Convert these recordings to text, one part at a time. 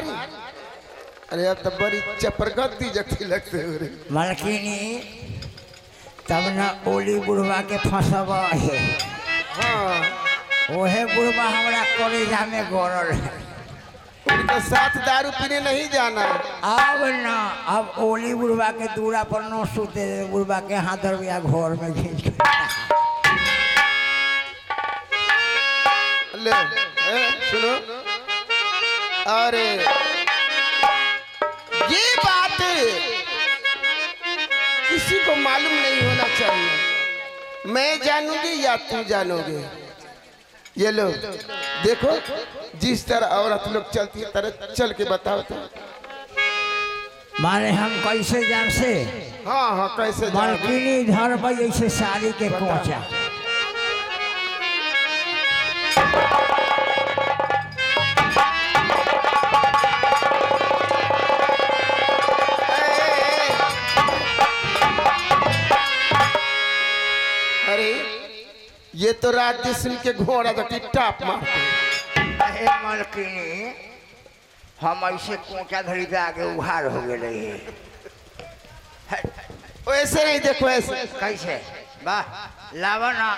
बारी। अरे अब तो बड़ी चपरगत्ती जगती लगते हो रे मलकिनी तब न ओली बुढ़वा के फंसबा है। हाँ ओहे बुढ़वा हमरा कॉलेजा में गड़ल है। उनके साथ दारू पीने नहीं जाना। अब न अब ओली बुढ़वा के दूरा पर न सूते बुढ़वा के हाथ रुपया घर में खींच के ले सुनो। अरे ये बात किसी को मालूम नहीं होना चाहिए। मैं जानूंगी या तू जानोगे। ये लो देखो जिस तरह औरत लोग चलती है तरह चल के बताओ तो। माने हम कैसे जान से? हाँ हाँ कैसे मलकिनी धर पर ऐसे साड़ी के कोचा ये तो रात सुन के घोड़ा तो टाप मारते। अरे मलकिनी हम ऐसे कोचा धरी के आगे उहार हो गए। वैसे नहीं देखो ऐसे कैसे वाह लावा ना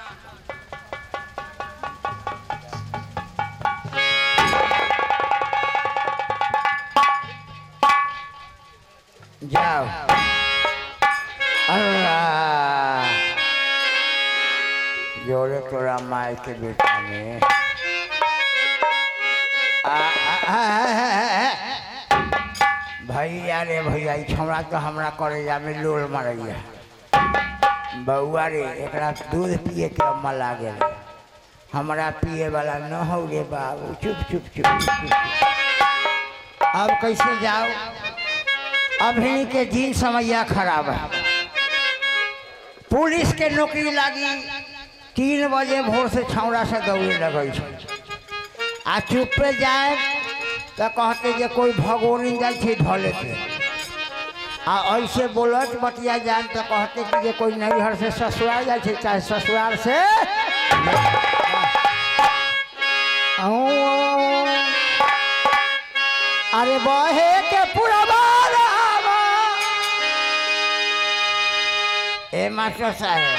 जाओ। अल्लाह जोरे तोरा माय के बेटा में भैया रे भैया छौड़ा तो हमरा करेजा में लोल मारैया। बउआ रे एकरा दूध पिए के अम्मा लागे हमरा पिए वाला न हो रे बाबू। चुप चुप चुप चुप। अब कैसे जाओ? अभी के दिन समैया खराब है। पुलिस के नौकरी लागी 3 बजे भोर से छौड़ा से दौड़े लगे आ चुप पे जाए तो कहते जे कोई भगोरी जाए धले के आ ऐसे बोलत बतिया जाए तो कहते कि जे कोई नैहर से ससुराल जाए चाहे ससुराल से अरे बहे के पूरा ए मास्टर साहब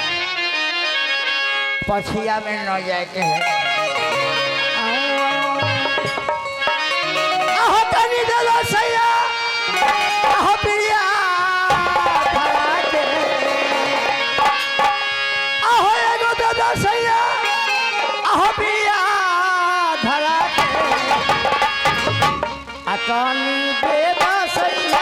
पछिया में न जाए के है। आहो तनी दे दो सैया आहो पिया धरा के आहो एगो दे दो सैया आहो पिया धरा के आ तनी दे दो सैया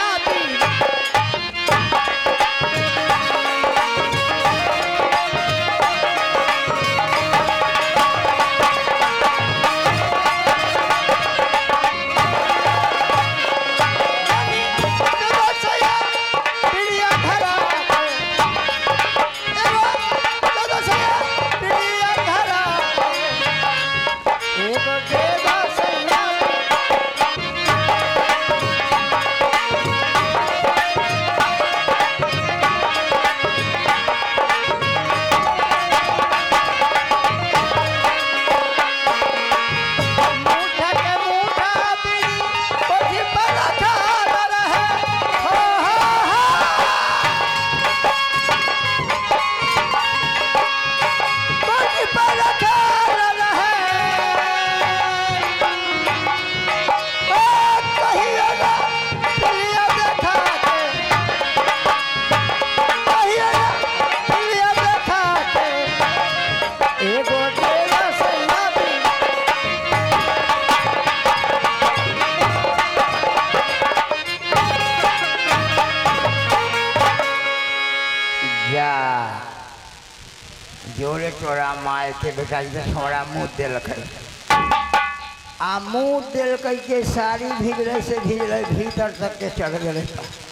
जोरे तोरा माय के बेटा छोड़ा मुँह दिलक आ मुँह दिलक के साड़ी भीगल से भीगल भीतर तक के चढ़ गए।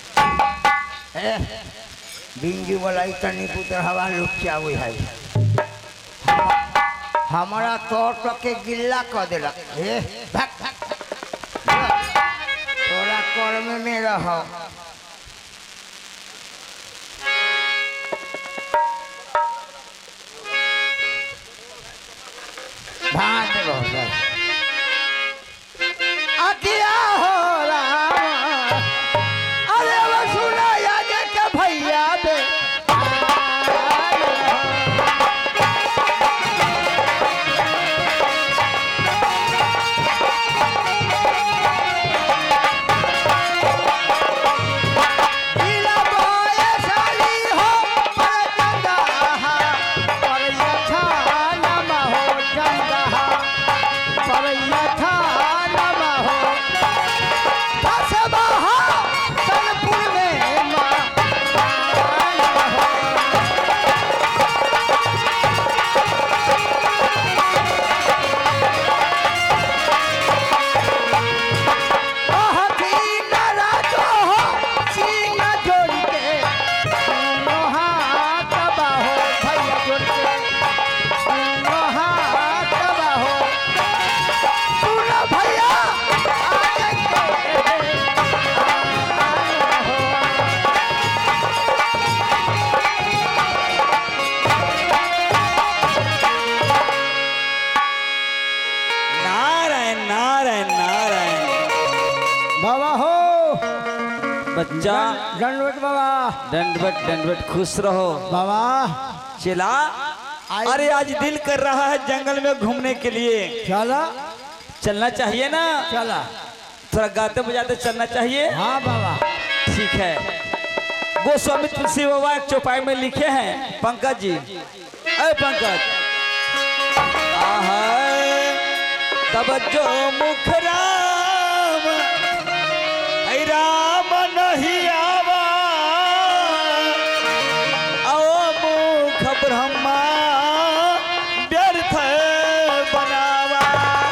बिंजू वाला तनी पुत्र हवा लुचा हुई है हमारा तौर तक के गिल्ला कर दिलक। तोरा कर्म में रहो। भाग बहुत अकिया हो बाबा हो बच्चा दंडवत बाबा। दंडवत दंडवत, खुश रहो बाबा। चला। अरे आज दिल कर रहा है जंगल में घूमने के लिए, चला चलना चाहिए ना? चला। थोड़ा गाते बजाते चलना चाहिए। हाँ बाबा। ठीक है। गोस्वामी तुलसी बाबा एक चौपाई में लिखे हैं, पंकज जी, अरे पंकज, तब जो मुख राम, ऐ राम नहीं आवा, आओ मुख ब्रह्मा व्यर्थ बनावा।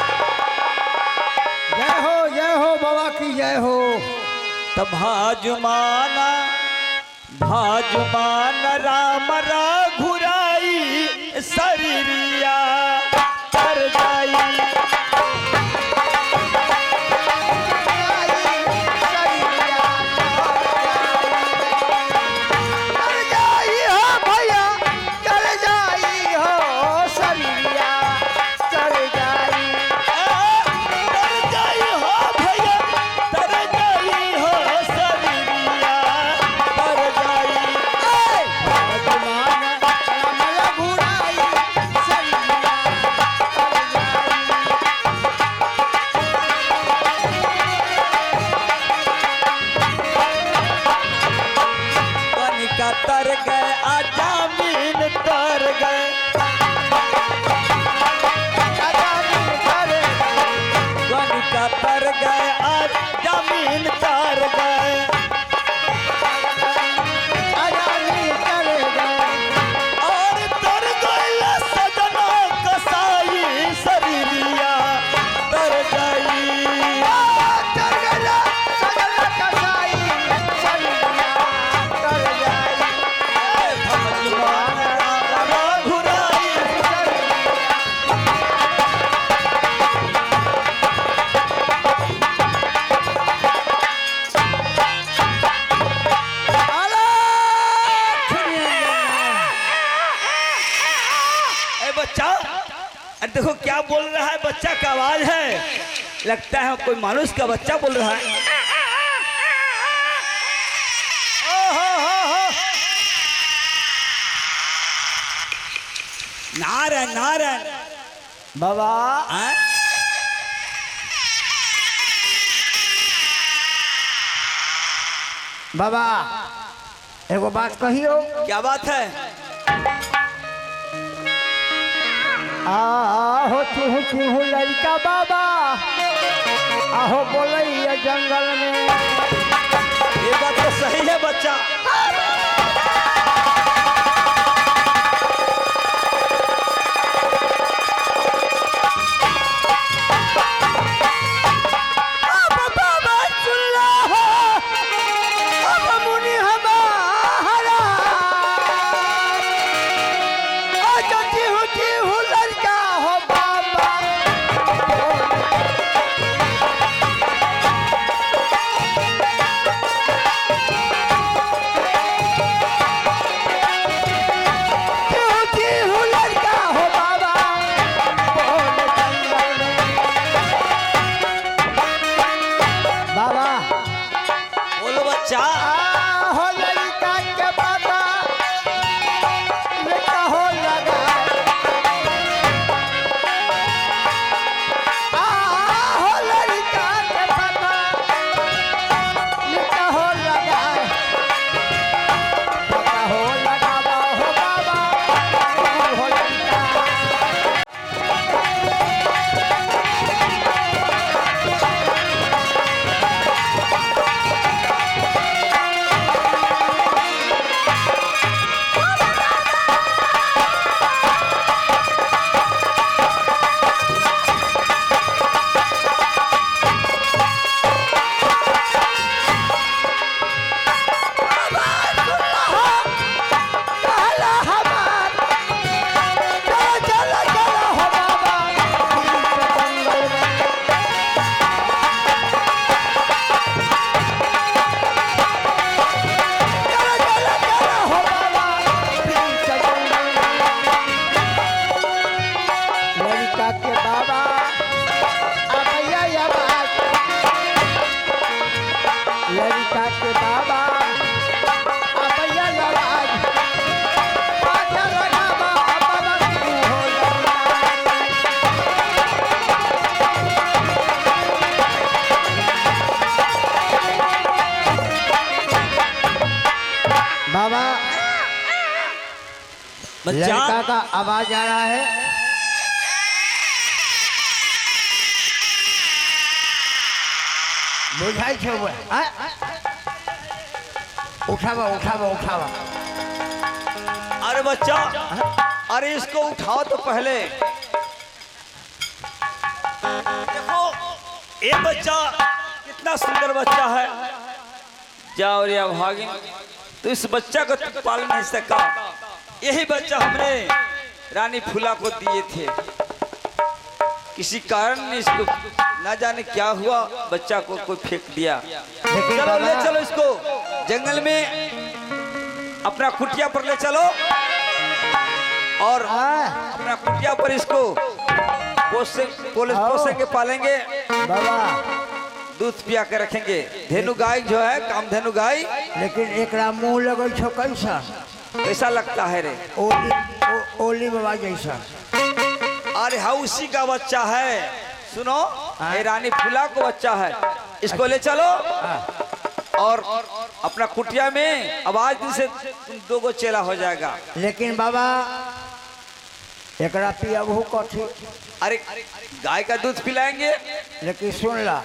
जय हो बाबा की जय हो। तब भाजुमान राम रघुराई शरीरिया कर जाई। तर गए आजामीन तर गए, गनिका तर गए आजामीन तर गए, और तर गए सजना कसाई शरीरिया तर गई। देखो क्या बोल रहा है, बच्चा का आवाज है, लगता है कोई मानुष का बच्चा बोल रहा है। नारायण नारायण बाबा। बाबा एगो बात कहियो। क्या बात है? आहो चूहू चूहू लड़का बाबा, आहो बोलैया जंगल में। ये बात तो सही है बच्चा। लड़का का आवाज आ रहा है। बुझाई छे वो उठावा उठावा उठावा। अरे बच्चा, अरे इसको उठाओ तो पहले। देखो ये बच्चा कितना सुंदर बच्चा है। जाओ रे भागिन, तो इस बच्चा को तू पाल नहीं सका। यही बच्चा हमने रानी फूला को दिए थे। किसी कारण ने इसको ना जाने क्या हुआ, बच्चा को कोई फेंक दिया। चलो ले चलो इसको जंगल में, अपना कुटिया पर ले चलो और अपना कुटिया पर इसको पोसेंगे, पालेंगे, बाबा दूध पिया के रखेंगे। धेनु गाय जो है, कामधेनु गाय। लेकिन एक मुंह लगल छो कैसा कैसा लगता है रे? ओली बाबा जैसा। अरे हाँ, उसी का बच्चा है। सुनो, ये रानी फूला को बच्चा है। इसको ले चलो और अपना कुटिया में आवाज दिन से तुम 2 गो चेला हो जाएगा। लेकिन बाबा एकरा पियाबू कथी? अरे गाय का दूध पिलाएंगे। लेकिन सुन ला,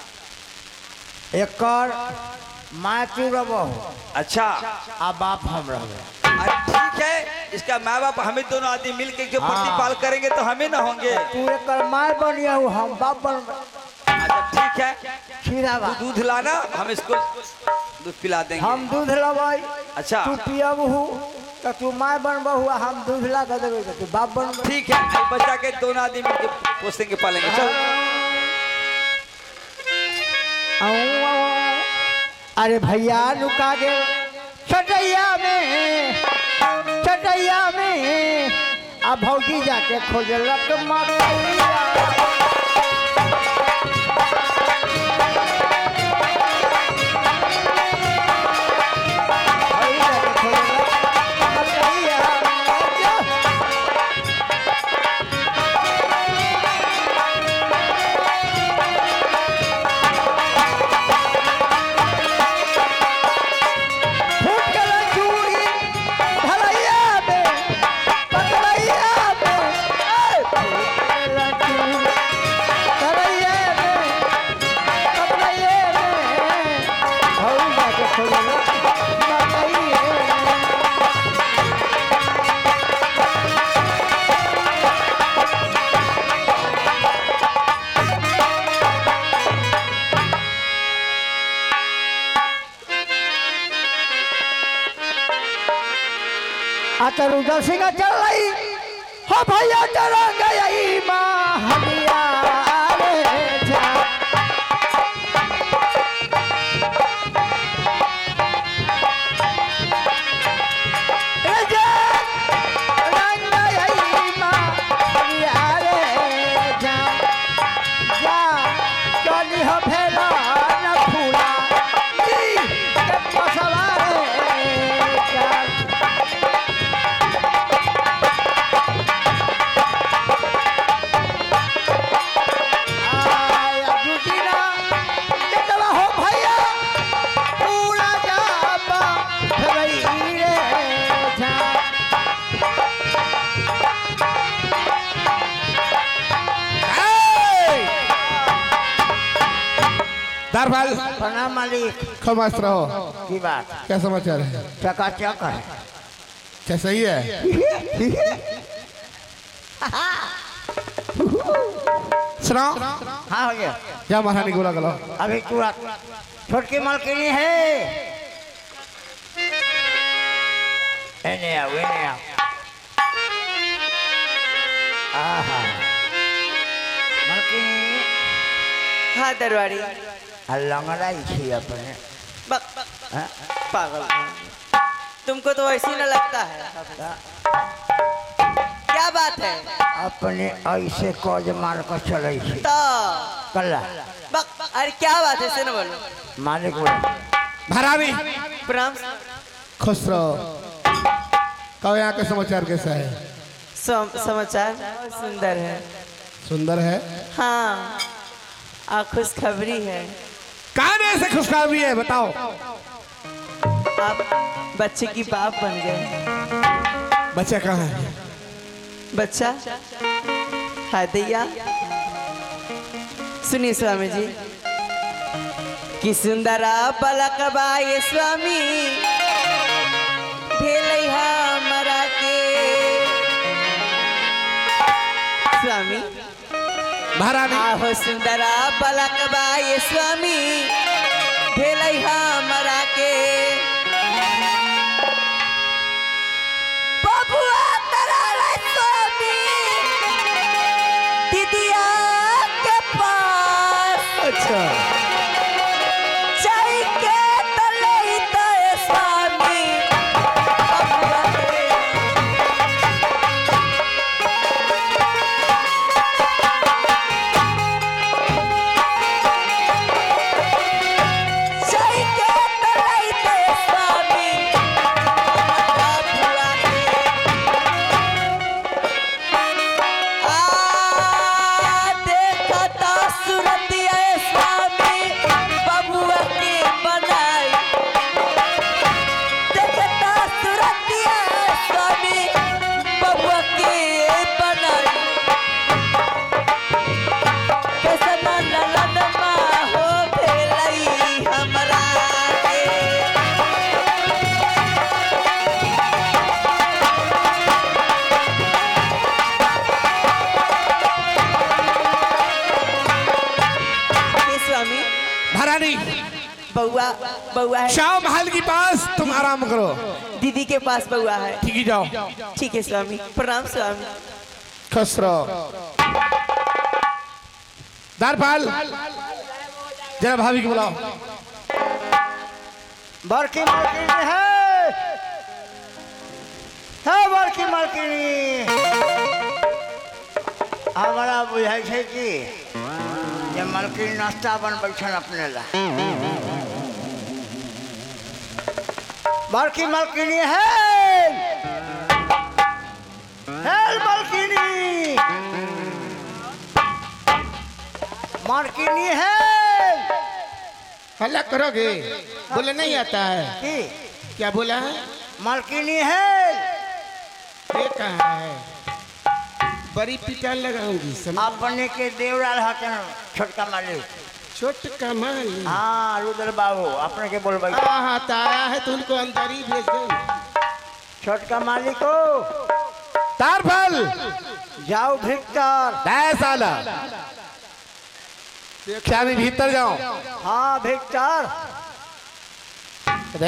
एकर माँ तू रहो, अच्छा, आ बाप हम रहो। अरे ठीक है, इसका माँ बाप हमें दोनों आदमी मिलकर के प्रतिपाल करेंगे तो हमें ना होंगे। तू एकर माँ बनिया हो, हम बाप बन। अच्छा ठीक है, खीरावा दूध लाना, हम इसको दूध पिला देंगे। हम दूध लबाई। अच्छा, तू पियाबू तो तू माँ बनबहु, हम दूध ला कर देबे तो तू बाप बन। ठीक है, बच्चा के दोनों आदमी मिलकर पोसेंगे, पालेंगे। चल। अरे भैया लुका गए चटैया में अब भौजी जाके खोजलक मकैया। रुद्र सिंह चल रही हो भैया, चला गई माँ हलिया रे जा। प्रणाम मालिक। खमस्त रहो। की बात? क्या समाचार है? चकाचक है। क्या सही है? सुनाओ। हाँ हो गया। क्या महारानी गोला गलो? अभी तुरंत छोटकी मलकिनी है। एने आओ, एने आओ। आहा मलकिनी। हाँ दरबारी। लंगड़ाई थी अपने। पागल, तुमको तो ऐसी न लगता है। क्या बात है? अपने ऐसे कोज मार कर चले थी तो कल्ला। अरे क्या बात है, सुनो बोलो। मालिक बोलो। भरावी प्रणाम। खुश रहो। कहो यहाँ का समाचार कैसा है? समाचार सुंदर है। सुंदर है? हाँ, खुशखबरी है। कहाँ ऐसे खुशखबरी है बताओ। आप बच्चे की बाप बन गए। बच्चा कहाँ है? बच्चा है दैया। सुनिए स्वामी जी कि सुंदरा पलक बाए स्वामी भेलै हमरा के। स्वामी महारानी आहो सुंदरा पलक बाए स्वामी भेलै हमरा के। बबुआ तोरा रे स्वामी दीदिया के पास। अच्छा चाय के तले तय स्वामी बबुआ के। चाय के तले तय स्वामी बबुआ के। देखता सूरतिया स्वामी बबुआ के बनाई। देखता सूरतिया स्वामी बबुआ के बनाई। कैसन ललन हो भेलै हमरा के। हे स्वामी महारानी बउआ बउआ है। शाह महल के पास तुम आराम करो। दीदी के पास बउआ है। ठीक है जाओ। ठीक है स्वामी प्रणाम स्वामी। खुश रहो। दारपाल जरा भाभी को बुलाओ। बड़की मालकिनी है बड़की मालकिनी। हमारा बुझाई है कि ये मालकिनी नाश्ता बनबै छन अपने ला। बड़की मालकिनी है मालकिनी। मालकिनी है हल्ला करोगे? बोले नहीं आता है कि क्या बोला है? मालकिनी है। ये कहाँ है? बड़ी पिटान लगाऊंगी समझ। अपने के देवराल हकन छोटका मालिक। छोटका माल हाँ रुद्र बाबू अपने के बोलबै। हाँ तो आया है तो उनको अंदर ही भेज दो। छोटका मालिक हो तारफल जाओ भीतर। साला क्या भी भीतर जाओ। हाँ भीतर। अरे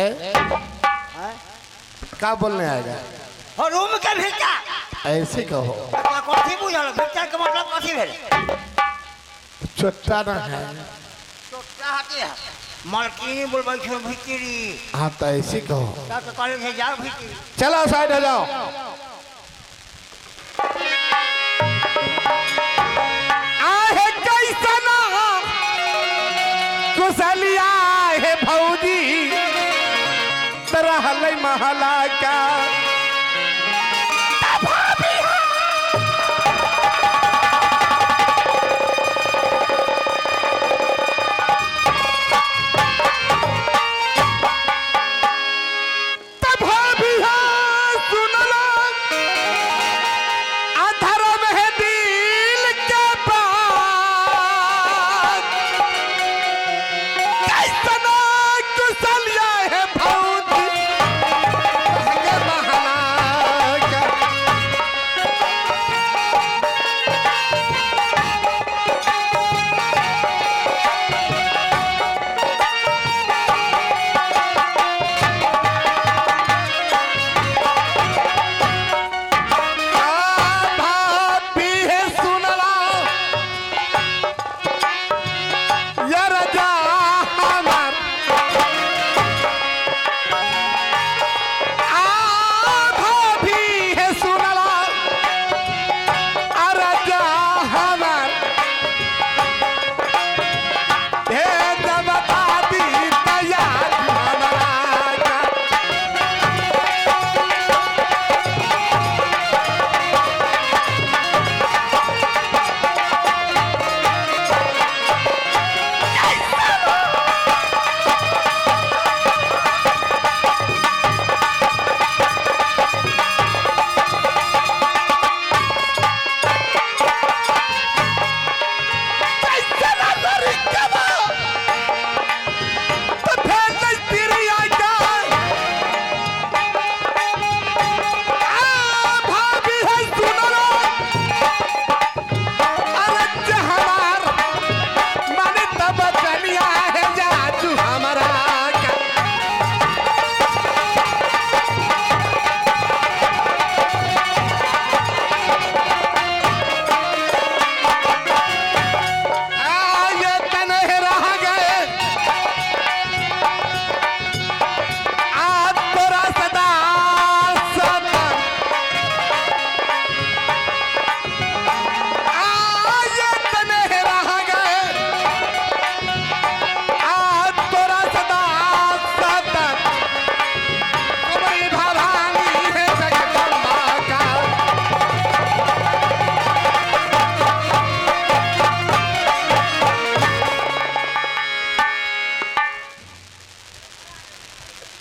क्या बोलने आएगा? और रूम के भीतर। ऐसे कहो। कथी बुझल भीतर के मतलब कथी भेल? छोटा ना है। छोटका हाथी है। मालकिनी बोलबै छो भीतरी। हाँ तो ऐसे कहो। तो कहले से जाओ भीतरी। चलो साइड हो जाओ। आहे कैसना कुशलिया है भौजी तरह महला का। कुशलिया है भौजी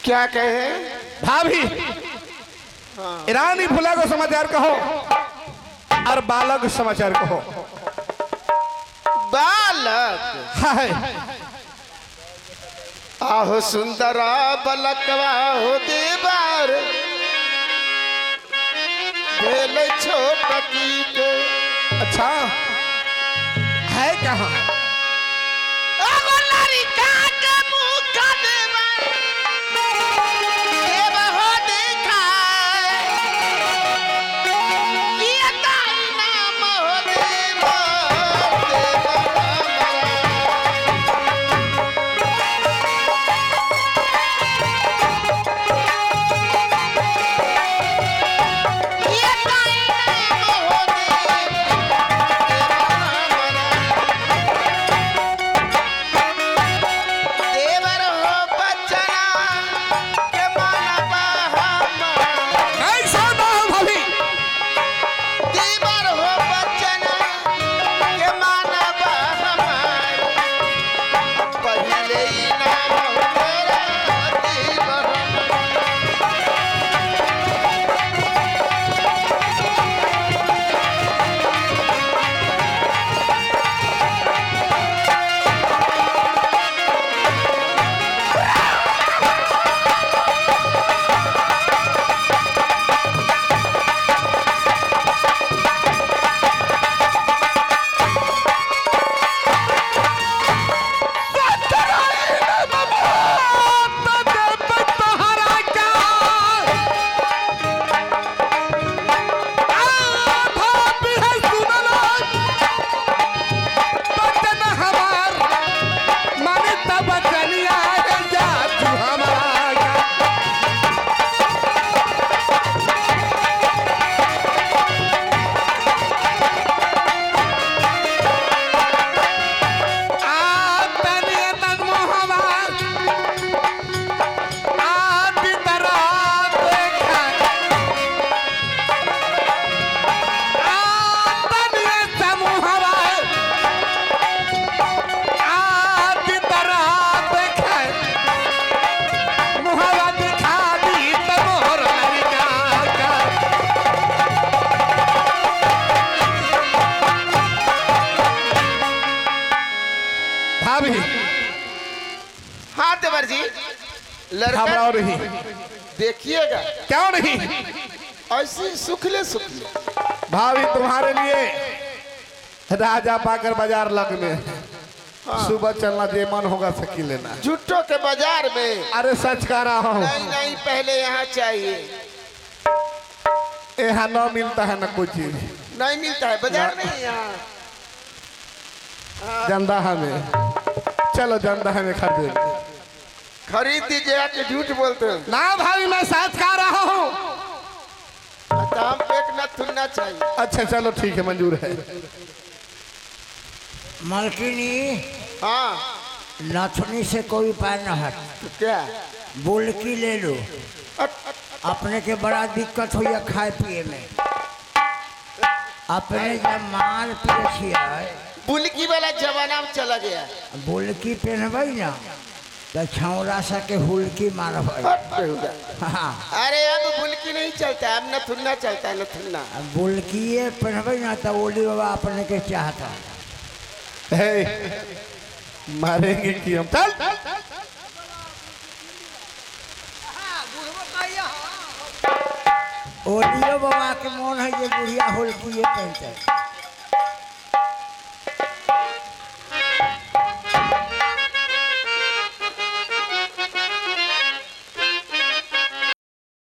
क्या कहे भाभी ईरानी फुला को समाचार कहो और बालक समाचार कहो। बालक हाय आहो सुंदरा बलकवा हो देवर भेल छोटकी के। अच्छा है कहाँ? हाँ देवर जी लड़का नहीं देखिएगा क्यों नहीं? ऐसे सुखले सुखले भाभी तुम्हारे लिए राजा पाकर बाजार लग में सुबह चलना जे मन होगा सकी लेना। झूठों के बाजार में? अरे सच कह रहा हूँ। नहीं नहीं पहले यहाँ चाहिए। यहाँ न मिलता है न कुछ चीज नहीं मिलता है बाजार नहीं यहाँ। जंदा हमें चलो जंदा हमें खरीद दीजिए कि झूठ बोलते हो? ना भाभी मैं सच कह रहा हूँ। तो हम एक न थुनना चाहिए। अच्छा चलो ठीक है मंजूर है। मलकिनी हाँ नथुनी से कोई उपाय न है तो क्या? बुलकी ले लो, अपने के बड़ा दिक्कत हो या खाए पिए में। अपने जब माल पिए बुलकी वाला जमाना में चला गया। बुलकी पहनब ना तो छौरा सा के हुलकी मारब। हाँ अरे अब बुलकी नहीं चलता है, अब नथुन्ना चलता है। नथुन्ना बुलकिए पहनब ना तो ओली बाबा अपने के चाहता मारेंगे कि हम। चल ओलियो बाबा के मन है ये बुढ़िया हुलकिए पहनते।